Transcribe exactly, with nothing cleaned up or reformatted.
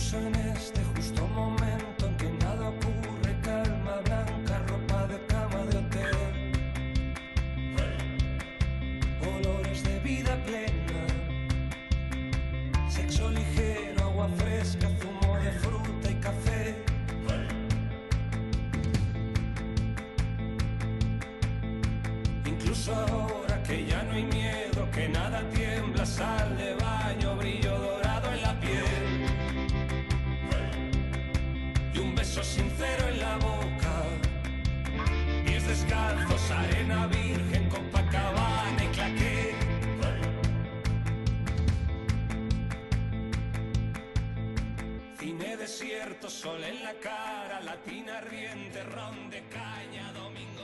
Incluso en este justo momento en que nada ocurre, calma blanca, ropa de cama de hotel, olores de vida plena, sexo ligero, agua fresca, zumo de fruta y café. Incluso ahora que ya no hay miedo, que nada tiembla, sal de baño, brillo dorado en la piel y un beso sincero en la boca, pies descalzos, arena virgen, Copacabana y claqué. Cine desierto, sol en la cara, latina ardiente, ron de caña, domingo.